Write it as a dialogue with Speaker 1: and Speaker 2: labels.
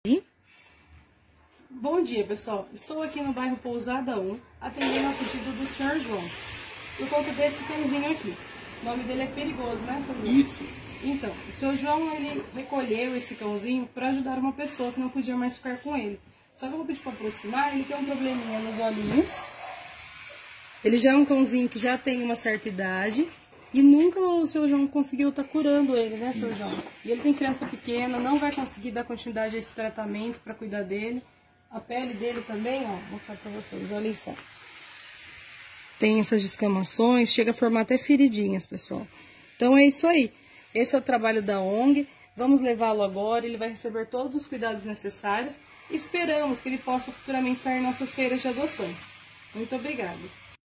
Speaker 1: Bom dia, pessoal. Estou aqui no bairro Pousada 1, atendendo ao pedido do Sr. João, por conta desse cãozinho aqui. O nome dele é Perigoso, né, Sr. João?
Speaker 2: Isso.
Speaker 1: Então, o Sr. João, ele recolheu esse cãozinho para ajudar uma pessoa que não podia mais ficar com ele. Só que eu vou pedir para aproximar, ele tem um probleminha nos olhinhos. Ele já é um cãozinho que já tem uma certa idade. E nunca o Sr. João conseguiu estar curando ele, né, Sr. João? E ele tem criança pequena, não vai conseguir dar continuidade a esse tratamento para cuidar dele. A pele dele também, ó, vou mostrar para vocês, olha só. Tem essas descamações, chega a formar até feridinhas, pessoal. Então é isso aí. Esse é o trabalho da ONG. Vamos levá-lo agora, ele vai receber todos os cuidados necessários. Esperamos que ele possa futuramente estar em nossas feiras de adoções. Muito obrigada.